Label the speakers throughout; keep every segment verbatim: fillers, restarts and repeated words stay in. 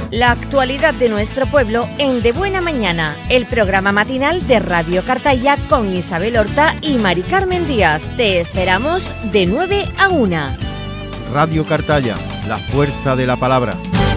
Speaker 1: La actualidad de nuestro pueblo en De Buena Mañana, el programa matinal de Radio Cartaya con Isabel Horta y Mari Carmen Díaz. Te esperamos de nueve a una.
Speaker 2: Radio Cartaya, la fuerza de la palabra.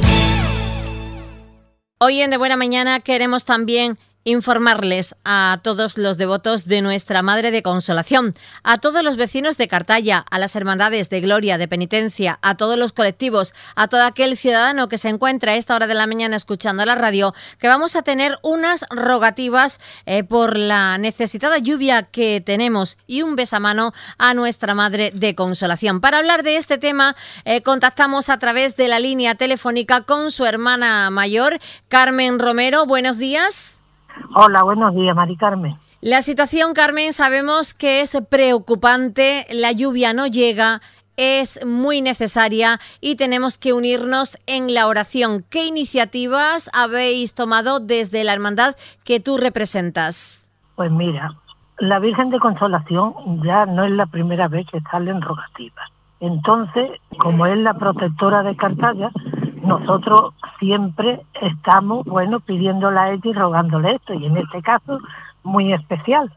Speaker 1: Hoy en De Buena Mañana queremos también informarles a todos los devotos de nuestra Madre de Consolación, a todos los vecinos de Cartaya, a las hermandades de Gloria, de Penitencia, a todos los colectivos, a todo aquel ciudadano que se encuentra a esta hora de la mañana escuchando la radio, que vamos a tener unas rogativas eh, por la necesitada lluvia que tenemos y un besamano a nuestra Madre de Consolación. Para hablar de este tema, eh, contactamos a través de la línea telefónica con su hermana mayor, Carmen Romero. Buenos días.
Speaker 3: Hola, buenos días, Mari Carmen.
Speaker 1: La situación, Carmen, sabemos que es preocupante, la lluvia no llega, es muy necesaria y tenemos que unirnos en la oración. ¿Qué iniciativas habéis tomado desde la hermandad que tú representas?
Speaker 3: Pues mira, la Virgen de Consolación ya no es la primera vez que salen rogativas. Entonces, como es la protectora de Cartaya, nosotros siempre estamos, bueno, pidiéndole a ella y rogándole esto, y en este caso muy especial.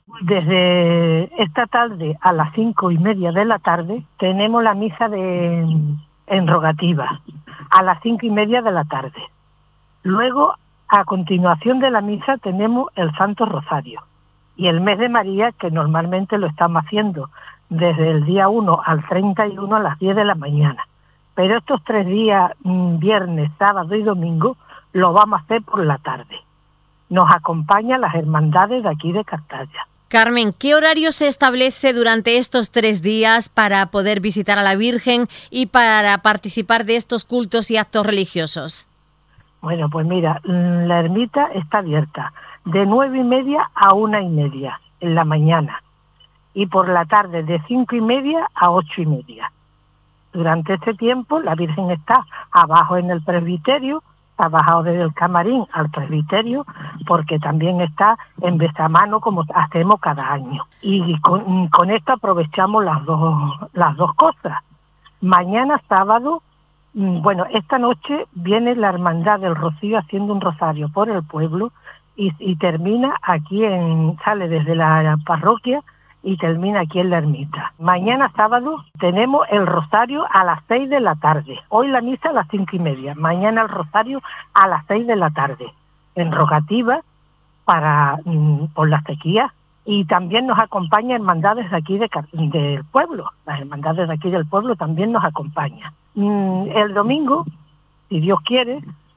Speaker 3: Desde esta tarde a las cinco y media de la tarde tenemos la misa de en rogativa, a las cinco y media de la tarde. Luego, a continuación de la misa, tenemos el Santo Rosario y el mes de María, que normalmente lo estamos haciendo desde el día uno al treinta y uno a las diez de la mañana. Pero estos tres días, viernes, sábado y domingo, lo vamos a hacer por la tarde. Nos acompañan las hermandades de aquí de Cartaya.
Speaker 1: Carmen, ¿qué horario se establece durante estos tres días para poder visitar a la Virgen y para participar de estos cultos y actos religiosos?
Speaker 3: Bueno, pues mira, la ermita está abierta de nueve y media a una y media en la mañana y por la tarde de cinco y media a ocho y media. Durante este tiempo la Virgen está abajo en el presbiterio, ha bajado desde el camarín al presbiterio, porque también está en besamano como hacemos cada año. Y con, con esto aprovechamos las dos, las dos cosas. Mañana sábado, bueno, esta noche viene la Hermandad del Rocío haciendo un rosario por el pueblo y, y termina aquí, en sale desde la parroquia y termina aquí en la ermita. Mañana sábado tenemos el rosario a las seis de la tarde. Hoy la misa a las cinco y media. Mañana el rosario a las seis de la tarde. En rogativa para mm, por la sequía. Y también nos acompaña hermandades de aquí de, del pueblo. Las hermandades de aquí del pueblo también nos acompañan. Mm, el domingo, si Dios quiere,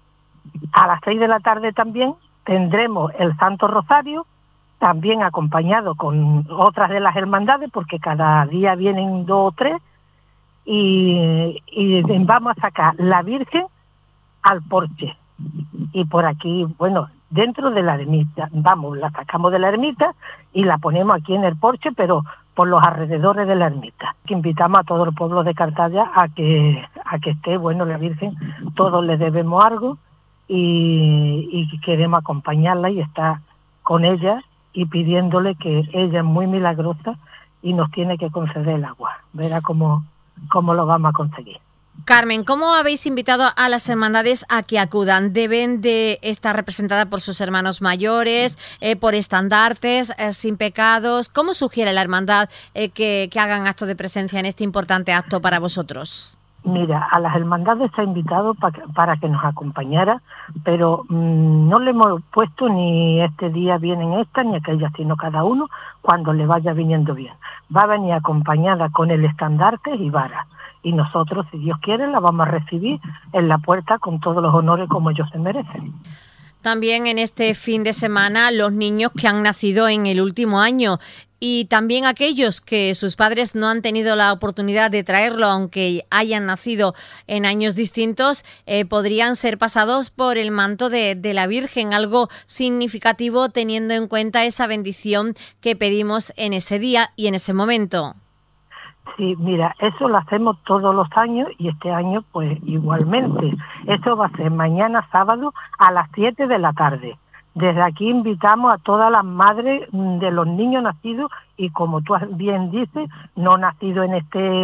Speaker 3: a las seis de la tarde también tendremos el Santo Rosario, también acompañado con otras de las hermandades, porque cada día vienen dos o tres, y, y vamos a sacar la Virgen al porche. Y por aquí, bueno, dentro de la ermita, vamos, la sacamos de la ermita y la ponemos aquí en el porche, pero por los alrededores de la ermita. Que invitamos a todo el pueblo de Cartaya a que, a que esté, bueno, la Virgen, todos le debemos algo y, y queremos acompañarla y estar con ella, y pidiéndole que ella es muy milagrosa y nos tiene que conceder el agua. Verá cómo, cómo lo vamos a conseguir.
Speaker 1: Carmen, ¿cómo habéis invitado a las hermandades a que acudan? ¿Deben de estar representadas por sus hermanos mayores, eh, por estandartes, eh, sin pecados? ¿Cómo sugiere la hermandad eh, que, que hagan acto de presencia en este importante acto para vosotros?
Speaker 3: Mira, a las hermandades se ha invitado pa, para que nos acompañara, pero mmm, no le hemos puesto ni este día vienen estas ni aquellas, sino cada uno cuando le vaya viniendo bien. Va a venir acompañada con el estandarte y vara, y nosotros, si Dios quiere, la vamos a recibir en la puerta con todos los honores como ellos se merecen.
Speaker 1: También en este fin de semana los niños que han nacido en el último año y también aquellos que sus padres no han tenido la oportunidad de traerlo, aunque hayan nacido en años distintos, eh, podrían ser pasados por el manto de, de la Virgen, algo significativo teniendo en cuenta esa bendición que pedimos en ese día y en ese momento.
Speaker 3: Sí, mira, eso lo hacemos todos los años y este año pues igualmente. Eso va a ser mañana sábado a las siete de la tarde. Desde aquí invitamos a todas las madres de los niños nacidos y, como tú bien dices, no nacidos en este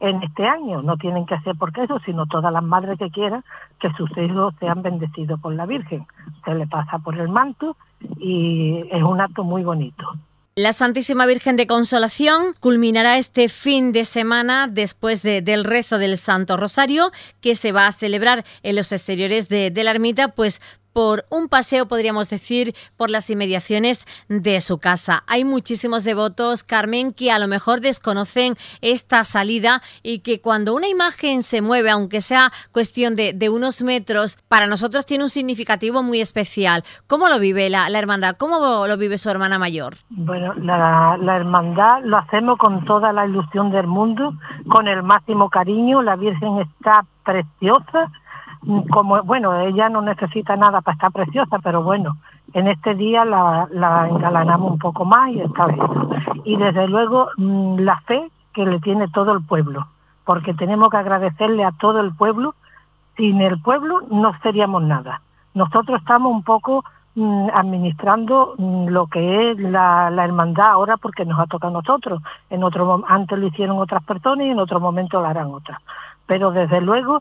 Speaker 3: en este año. No tienen que hacer porque eso, sino todas las madres que quieran que sus hijos sean bendecidos por la Virgen. Se le pasa por el manto y es un acto muy bonito.
Speaker 1: La Santísima Virgen de Consolación culminará este fin de semana después de, del rezo del Santo Rosario, que se va a celebrar en los exteriores de, de la ermita, pues por un paseo, podríamos decir, por las inmediaciones de su casa. Hay muchísimos devotos, Carmen, que a lo mejor desconocen esta salida y que cuando una imagen se mueve, aunque sea cuestión de, de unos metros, para nosotros tiene un significativo muy especial. ¿Cómo lo vive la, la hermandad? ¿Cómo lo vive su hermana mayor?
Speaker 3: Bueno, la, la hermandad lo hacemos con toda la ilusión del mundo, con el máximo cariño. La Virgen está preciosa. Como bueno, ella no necesita nada para estar preciosa, pero bueno, en este día la, la engalanamos un poco más y está bien. Y desde luego la fe que le tiene todo el pueblo, porque tenemos que agradecerle a todo el pueblo. Sin el pueblo no seríamos nada. Nosotros estamos un poco mm, administrando mm, lo que es la, la hermandad ahora, porque nos ha tocado a nosotros. En otro antes lo hicieron otras personas y en otro momento lo harán otras. Pero desde luego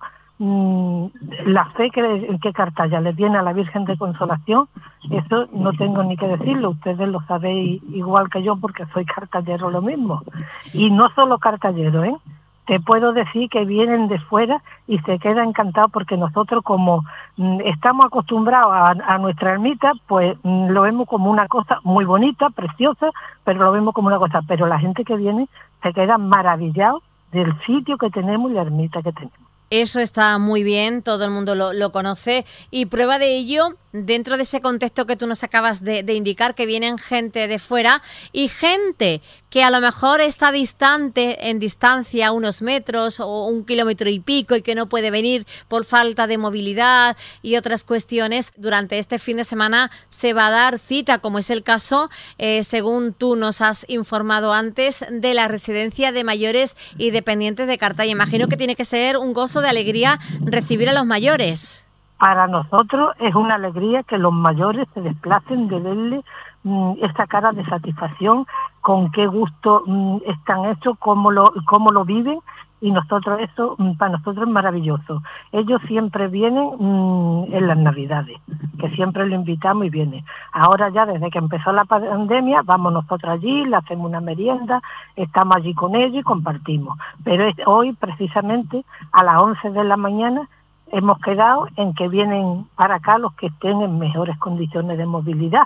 Speaker 3: la fe que, que Cartaya le tiene a la Virgen de Consolación, eso no tengo ni que decirlo, ustedes lo sabéis igual que yo porque soy cartallero lo mismo. Y no solo cartallero, ¿eh? Te puedo decir que vienen de fuera y se quedan encantados porque nosotros como mm, estamos acostumbrados a, a nuestra ermita, pues mm, lo vemos como una cosa muy bonita, preciosa, pero lo vemos como una cosa. Pero la gente que viene se queda maravillado del sitio que tenemos y la ermita que tenemos.
Speaker 1: Eso está muy bien, todo el mundo lo, lo conoce y prueba de ello, dentro de ese contexto que tú nos acabas de, de indicar, que vienen gente de fuera y gente que a lo mejor está distante, en distancia unos metros o un kilómetro y pico y que no puede venir por falta de movilidad y otras cuestiones. Durante este fin de semana se va a dar cita, como es el caso, eh, según tú nos has informado antes, de la residencia de mayores y dependientes de Cartaya. Imagino que tiene que ser un gozo de alegría recibir a los mayores.
Speaker 3: Para nosotros es una alegría que los mayores se desplacen, de verle mmm, esta cara de satisfacción, con qué gusto mmm, están hechos, cómo lo, cómo lo viven, y nosotros eso, mmm, para nosotros es maravilloso. Ellos siempre vienen mmm, en las Navidades, que siempre lo invitamos y vienen. Ahora ya desde que empezó la pandemia, vamos nosotros allí, le hacemos una merienda, estamos allí con ellos y compartimos. Pero es, hoy precisamente a las once de la mañana hemos quedado en que vienen para acá los que estén en mejores condiciones de movilidad.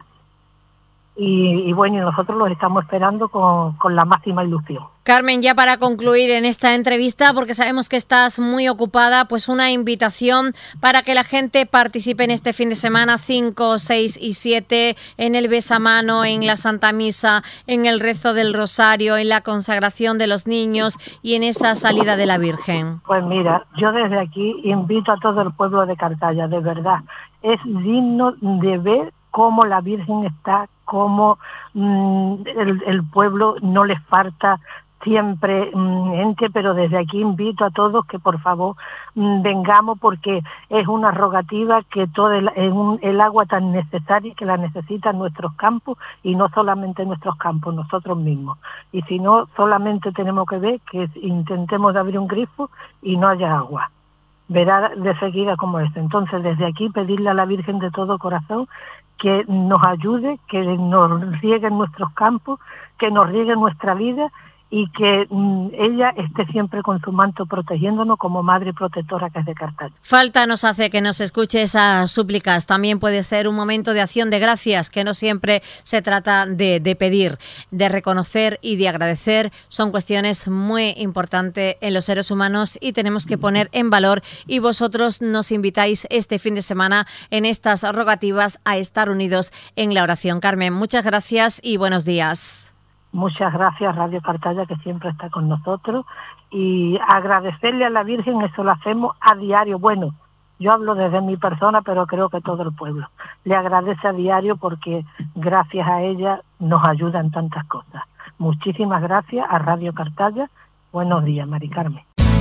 Speaker 3: Y, y bueno, nosotros los estamos esperando con, con la máxima ilusión.
Speaker 1: Carmen, ya para concluir en esta entrevista, porque sabemos que estás muy ocupada, pues una invitación para que la gente participe en este fin de semana cinco, seis y siete en el besamano, en la Santa Misa, en el rezo del Rosario, en la consagración de los niños y en esa salida de la Virgen.
Speaker 3: Pues mira, yo desde aquí invito a todo el pueblo de Cartaya, de verdad. Es digno de ver cómo la Virgen está, cómo mmm, el, el pueblo no les falta siempre mmm, gente, pero desde aquí invito a todos que por favor mmm, vengamos, porque es una rogativa que todo el, es un, el agua tan necesaria que la necesitan nuestros campos, y no solamente nuestros campos, nosotros mismos. Y si no, solamente tenemos que ver que intentemos de abrir un grifo y no haya agua. Verá de seguida cómo es. Entonces desde aquí pedirle a la Virgen de todo corazón que nos ayude, que nos riegue en nuestros campos, que nos riegue nuestra vida, y que mm, ella esté siempre con su manto protegiéndonos como madre protectora que es de Cartaya.
Speaker 1: Falta nos hace que nos escuche esas súplicas. También puede ser un momento de acción de gracias, que no siempre se trata de, de pedir, de reconocer y de agradecer. Son cuestiones muy importantes en los seres humanos y tenemos que poner en valor, y vosotros nos invitáis este fin de semana en estas rogativas a estar unidos en la oración. Carmen, muchas gracias y buenos días.
Speaker 3: Muchas gracias, Radio Cartaya, que siempre está con nosotros, y agradecerle a la Virgen, eso lo hacemos a diario. Bueno, yo hablo desde mi persona, pero creo que todo el pueblo le agradece a diario, porque gracias a ella nos ayudan tantas cosas. Muchísimas gracias a Radio Cartaya. Buenos días, Mari Carmen.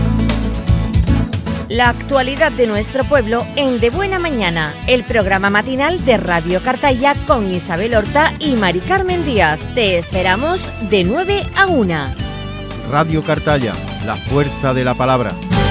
Speaker 1: La actualidad de nuestro pueblo en De Buena Mañana, el programa matinal de Radio Cartaya con Isabel Horta y Mari Carmen Díaz. Te esperamos de nueve a una.
Speaker 2: Radio Cartaya, la fuerza de la palabra.